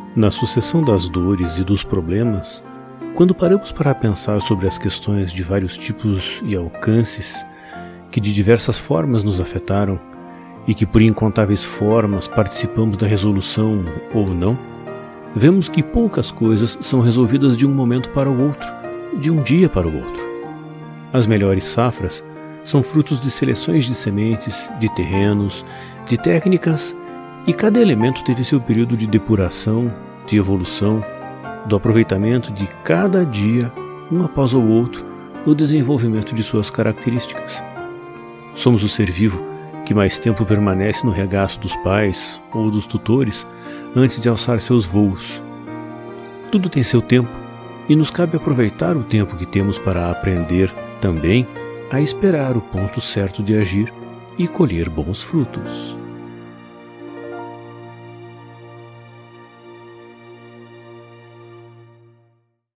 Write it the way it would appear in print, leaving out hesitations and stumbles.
Na sucessão das dores e dos problemas, quando paramos para pensar sobre as questões de vários tipos e alcances que de diversas formas nos afetaram e que por incontáveis formas participamos da resolução ou não, vemos que poucas coisas são resolvidas de um momento para o outro, de um dia para o outro. As melhores safras são frutos de seleções de sementes, de terrenos, de técnicas, e cada elemento teve seu período de depuração, de evolução, do aproveitamento de cada dia, um após o outro, no desenvolvimento de suas características. Somos o ser vivo que mais tempo permanece no regaço dos pais ou dos tutores antes de alçar seus voos. Tudo tem seu tempo e nos cabe aproveitar o tempo que temos para aprender também a esperar o ponto certo de agir e colher bons frutos.